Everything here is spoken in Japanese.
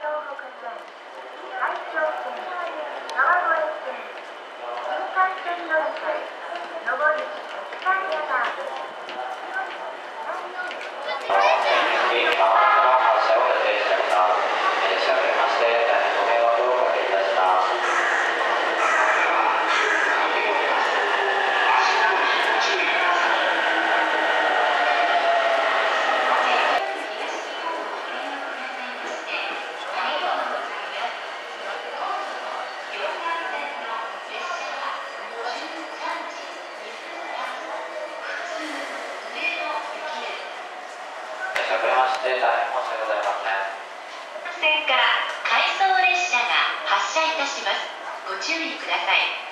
東北線、埼京線、川越線、新幹線乗り換え、上り、エスカレーターです。 線から回送列車が発車いたします。ご注意ください。